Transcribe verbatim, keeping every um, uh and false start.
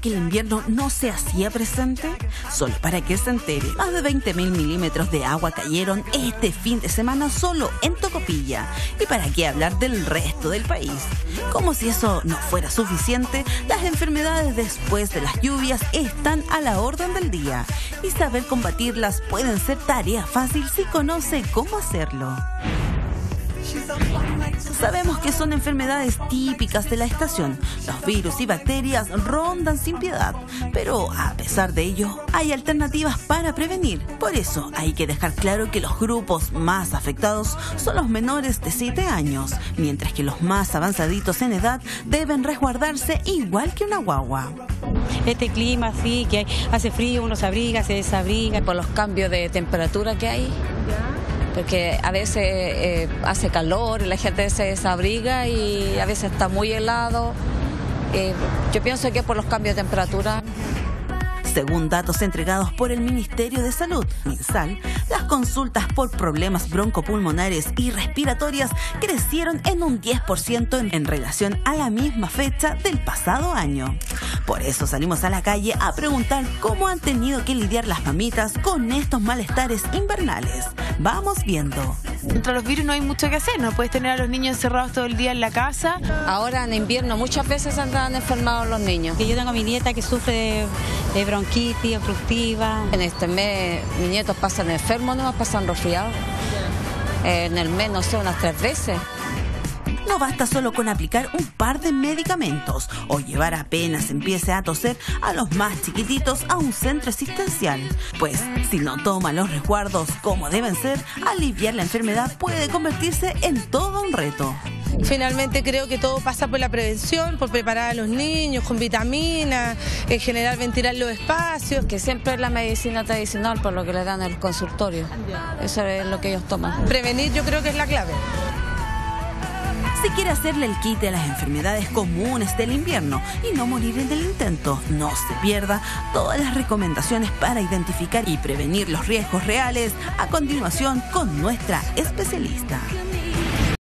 que el invierno no se hacía presente? Solo para que se entere, más de veinte mil milímetros de agua cayeron este fin de semana solo en Tocopilla. ¿Y para qué hablar del resto del país? Como si eso no fuera suficiente, las enfermedades después de las lluvias están a la orden del día. Y saber combatirlas pueden ser tarea fácil si conoce cómo hacerlo. Sabemos que son enfermedades típicas de la estación. Los virus y bacterias rondan sin piedad, pero a pesar de ello, hay alternativas para prevenir. Por eso hay que dejar claro que los grupos más afectados son los menores de siete años, mientras que los más avanzaditos en edad deben resguardarse igual que una guagua. Este clima así, que hace frío, uno se abriga, se desabriga. Por los cambios de temperatura que hay. Porque a veces eh, hace calor y la gente se desabriga y a veces está muy helado. Eh, yo pienso que es por los cambios de temperatura. Según datos entregados por el Ministerio de Salud, MinSal, las consultas por problemas broncopulmonares y respiratorias crecieron en un diez por ciento en, en relación a la misma fecha del pasado año. Por eso salimos a la calle a preguntar cómo han tenido que lidiar las mamitas con estos malestares invernales. Vamos viendo. Contra los virus no hay mucho que hacer, no puedes tener a los niños encerrados todo el día en la casa. Ahora en invierno muchas veces andan enfermados los niños. Yo tengo a mi nieta que sufre de, de bronquitis obstructiva. En este mes mis nietos pasan enfermos, no pasan resfriados. En el mes, no sé, unas tres veces. No basta solo con aplicar un par de medicamentos o llevar apenas empiece a toser a los más chiquititos a un centro asistencial. Pues si no toma los resguardos como deben ser, aliviar la enfermedad puede convertirse en todo un reto. Finalmente creo que todo pasa por la prevención, por preparar a los niños con vitaminas, en general ventilar los espacios. Que siempre es la medicina tradicional por lo que le dan en el consultorio. Eso es lo que ellos toman. Prevenir yo creo que es la clave. Si quiere hacerle el quite a las enfermedades comunes del invierno y no morir en el intento, no se pierda todas las recomendaciones para identificar y prevenir los riesgos reales a continuación con nuestra especialista.